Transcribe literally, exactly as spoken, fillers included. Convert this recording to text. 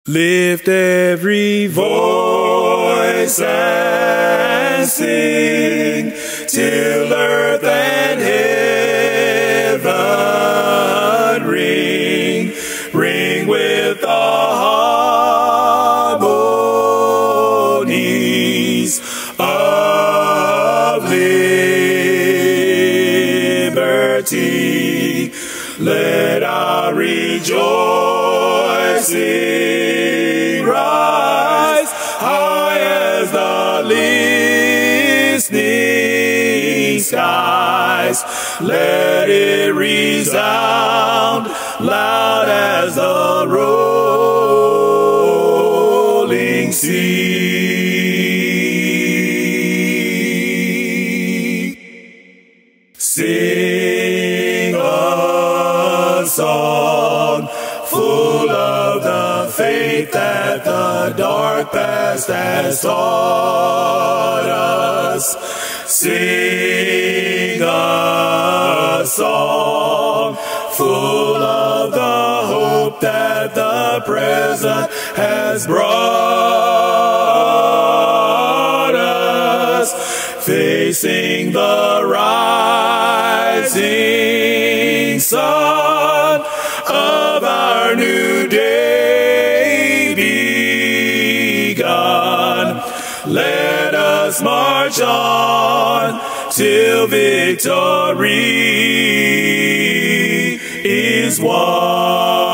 Lift every voice and sing till earth and heaven ring, ring with the harmonies of liberty. Let our rejoicing rise high as the listening skies. Let it resound loud as the rolling sea. Sing a song full of the faith that the dark past has taught us. Sing a song full of the hope that the present has brought us. Facing the rising sun of our new day begun. Let us march on till victory is won.